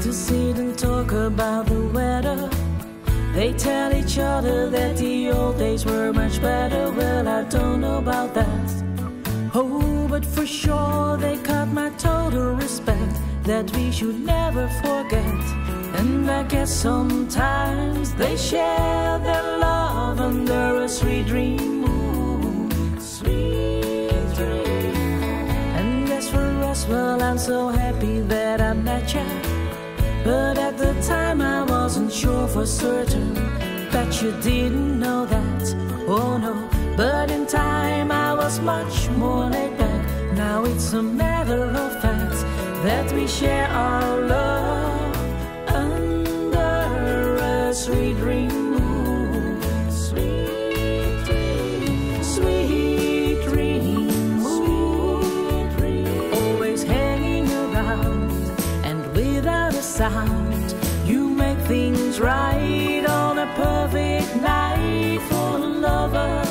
to sit and talk about the weather. They tell each other that the old days were much better. Well, I don't know about that. Oh, but for sure they got my total respect that we should never forget. And I guess sometimes they share their love under a sweet dream moon. Sweet dream. And as for us, well, I'm so happy that I met you. But at the time I wasn't sure for certain that you didn't know that. Oh no, but in time I was much more laid back. Now it's a matter of fact that we share our love under a sweet dream moon. Sweet dream, sweet dream moon. Always hanging around and without a sound, you make things right on a perfect night for lovers.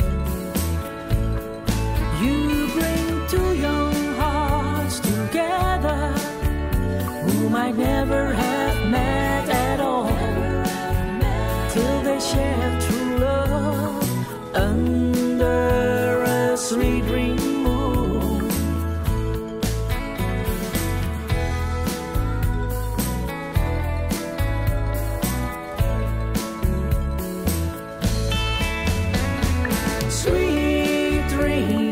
You bring two young hearts together who might never have met at all, till they share true love under a sweet dream moon. Sweet dream.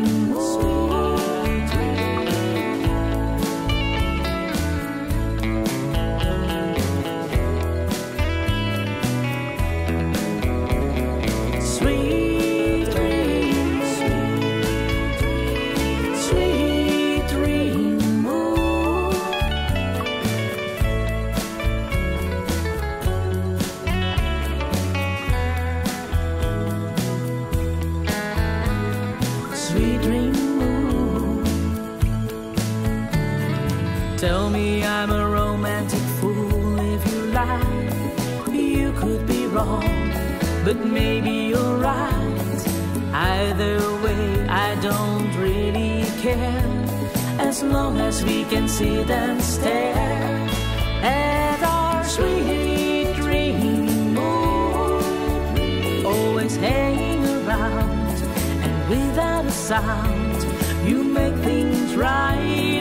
Tell me I'm a romantic fool if you like. You could be wrong, but maybe you're right. Either way, I don't really care, as long as we can sit and stare at our sweet dream moon. Always hanging around, and without a sound, you make things right